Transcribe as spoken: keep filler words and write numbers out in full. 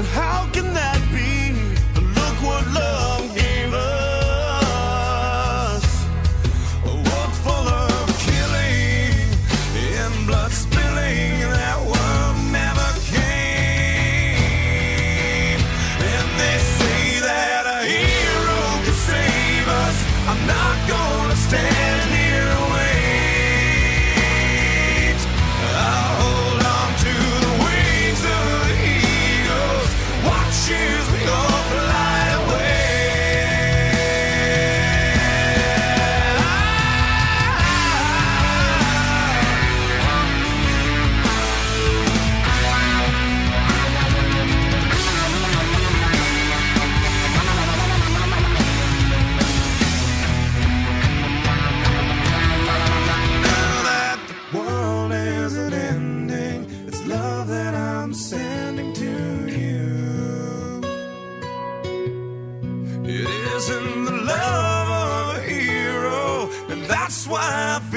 But how can that be? Look what love gave us. A world full of killing and blood spilling. That world never came. And they say that a hero can save us. I'm not gonna stand here and wait. I'll hold on to the wings of the eagles. Watch as we all fly away. Now that the world isn't ending, it's love that I'm sending to you. It isn't the love of a hero, and that's why I